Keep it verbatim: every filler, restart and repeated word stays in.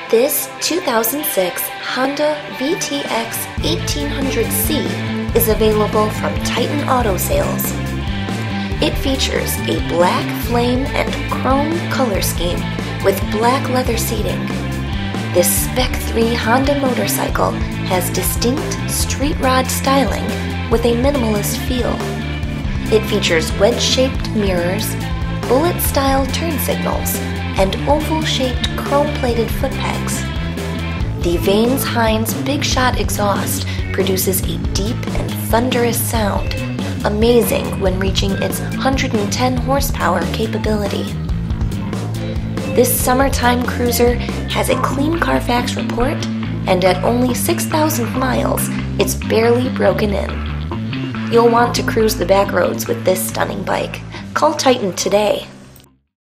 This two thousand six Honda V T X eighteen hundred C is available from Titan Auto Sales. It features a black flame and chrome color scheme with black leather seating. This Spec three Honda motorcycle has distinct street rod styling with a minimalist feel. It features wedge-shaped mirrors, bullet-style turn signals, and oval-shaped chrome-plated foot pegs. The Vanes Hines Big Shot exhaust produces a deep and thunderous sound, amazing when reaching its one hundred ten horsepower capability. This summertime cruiser has a clean Carfax report, and at only six thousand miles, it's barely broken in. You'll want to cruise the back roads with this stunning bike. Call Titan today.